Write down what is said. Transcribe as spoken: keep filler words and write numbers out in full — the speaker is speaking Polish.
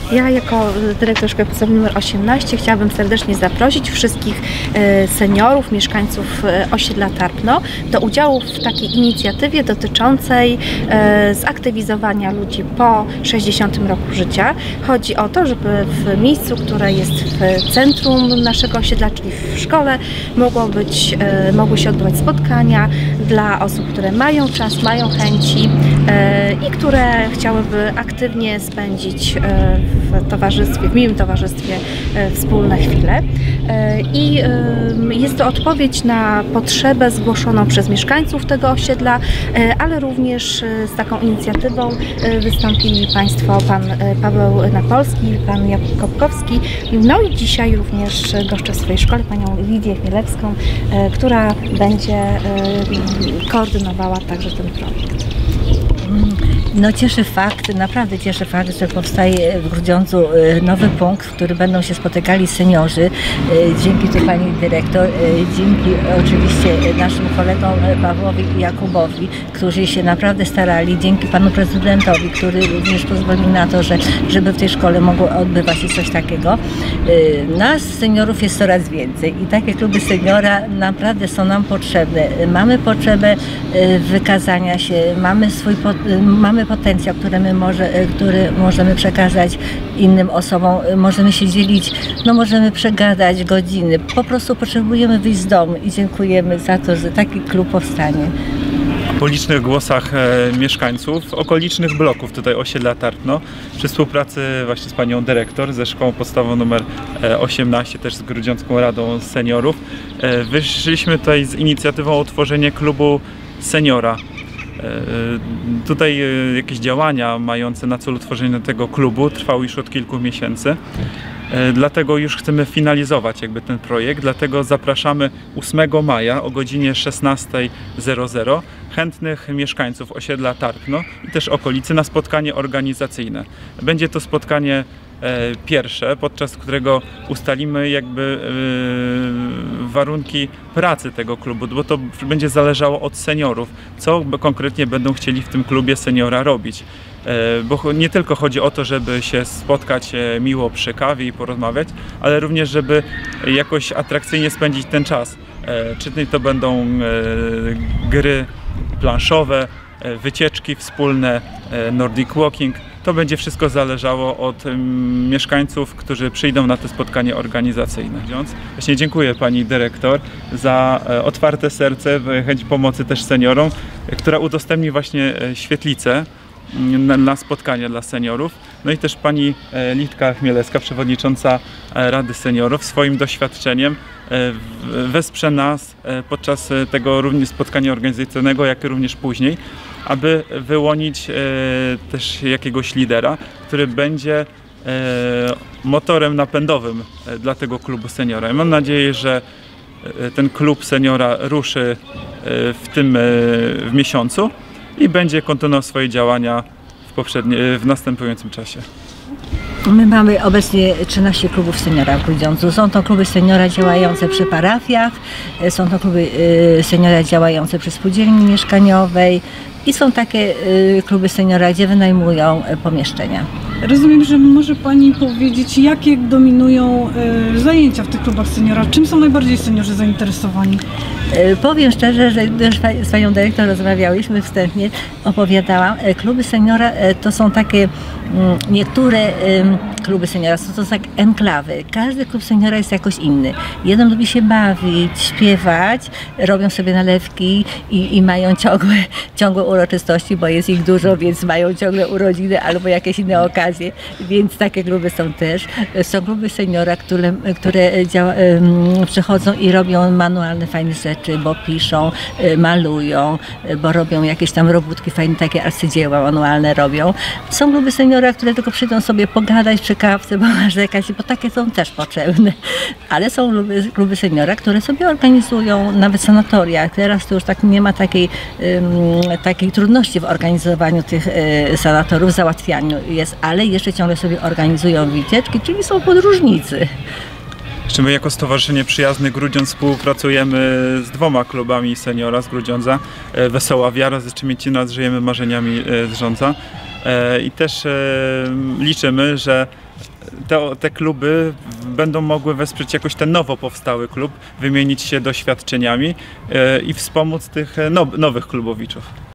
Ja jako dyrektor szkoły podstawowej numer osiemnaście chciałabym serdecznie zaprosić wszystkich seniorów, mieszkańców osiedla Tarpno do udziału w takiej inicjatywie dotyczącej zaktywizowania ludzi po sześćdziesiątym roku życia. Chodzi o to, żeby w miejscu, które jest w centrum naszego osiedla, czyli w szkole, mogło być, mogły się odbywać spotkania dla osób, które mają czas, mają chęci i które chciałyby aktywnie spędzić w towarzystwie, w miłym towarzystwie wspólne chwile. I jest to odpowiedź na potrzebę zgłoszoną przez mieszkańców tego osiedla, ale również z taką inicjatywą wystąpili Państwo, pan Paweł Napolski, pan Jakub Kopkowski, no i dzisiaj również goszczę w swojej szkole panią Lidię Chmielewską, która będzie koordynowała także ten projekt. No cieszy fakt, naprawdę cieszy fakt, że powstaje w Grudziądzu nowy punkt, w którym będą się spotykali seniorzy. Dzięki tu pani dyrektor, dzięki oczywiście naszym kolegom Pawłowi i Jakubowi, którzy się naprawdę starali, dzięki panu prezydentowi, który również pozwolił na to, że, żeby w tej szkole mogło odbywać się coś takiego. Nas seniorów jest coraz więcej i takie kluby seniora naprawdę są nam potrzebne. Mamy potrzebę wykazania się, mamy swój mamy potencjał, który my może, który możemy przekazać innym osobom, możemy się dzielić, no możemy przegadać godziny. Po prostu potrzebujemy wyjść z domu i dziękujemy za to, że taki klub powstanie. Po licznych głosach e, mieszkańców okolicznych bloków tutaj osiedla Tarpno, przy współpracy właśnie z panią dyrektor ze szkołą podstawową numer osiemnaście, też z Grudziącką Radą Seniorów, e, wyszliśmy tutaj z inicjatywą o utworzenie klubu seniora. Tutaj jakieś działania mające na celu tworzenie tego klubu trwały już od kilku miesięcy. Dlatego już chcemy finalizować jakby ten projekt, dlatego zapraszamy ósmego maja o godzinie szesnastej chętnych mieszkańców osiedla Tarpno i też okolicy na spotkanie organizacyjne. Będzie to spotkanie pierwsze, podczas którego ustalimy jakby warunki pracy tego klubu, bo to będzie zależało od seniorów, co konkretnie będą chcieli w tym klubie seniora robić. Bo nie tylko chodzi o to, żeby się spotkać miło przy kawie i porozmawiać, ale również, żeby jakoś atrakcyjnie spędzić ten czas. Czy to będą gry planszowe, wycieczki wspólne, Nordic Walking. To będzie wszystko zależało od um, mieszkańców, którzy przyjdą na to spotkanie organizacyjne. Właśnie dziękuję pani dyrektor za e, otwarte serce, chęć pomocy też seniorom, która udostępni właśnie e, świetlicę na, na spotkanie dla seniorów. No i też pani e, Litka Chmielewska, przewodnicząca e, Rady Seniorów, swoim doświadczeniem e, wesprze nas e, podczas tego również spotkania organizacyjnego, jak i również później, aby wyłonić e, też jakiegoś lidera, który będzie e, motorem napędowym e, dla tego klubu seniora. I mam nadzieję, że e, ten klub seniora ruszy e, w tym e, w miesiącu i będzie kontynuował swoje działania w, poprzednie, w następującym czasie. My mamy obecnie trzynaście klubów seniora w Grudziądzu. Są to kluby seniora działające przy parafiach, są to kluby seniora działające przy spółdzielni mieszkaniowej i są takie kluby seniora, gdzie wynajmują pomieszczenia. Rozumiem, że może pani powiedzieć, jakie dominują y, zajęcia w tych klubach seniora? Czym są najbardziej seniorzy zainteresowani? Y, powiem szczerze, że już z panią dyrektor rozmawiałyśmy wstępnie, opowiadałam. Y, kluby seniora y, to są takie, y, niektóre y, kluby seniora są to tak enklawy. Każdy klub seniora jest jakoś inny. Jeden lubi się bawić, śpiewać, robią sobie nalewki i, i mają ciągłe, ciągłe uroczystości, bo jest ich dużo, więc mają ciągle urodziny albo jakieś inne okazje. Więc takie kluby są też. Są kluby seniora, które, które działa, przychodzą i robią manualne fajne rzeczy, bo piszą, malują, bo robią jakieś tam robótki fajne, takie arcydzieła manualne robią. Są kluby seniora, które tylko przyjdą sobie pogadać przy kawce, ponarzekać, bo takie są też potrzebne. Ale są kluby, kluby seniora, które sobie organizują nawet sanatoria. Teraz to już tak nie ma takiej, um, takiej trudności w organizowaniu tych um, sanatorów, załatwianiu jest, ale jeszcze ciągle sobie organizują wycieczki, czyli są podróżnicy. Jeszcze my jako Stowarzyszenie Przyjazny Grudziądz współpracujemy z dwoma klubami seniora z Grudziądza. Wesoła Wiara ze Szczemiecina, z Żyjemy Marzeniami z Rządza. I też liczymy, że Te, te kluby będą mogły wesprzeć jakoś ten nowo powstały klub, wymienić się doświadczeniami i wspomóc tych now, nowych klubowiczów.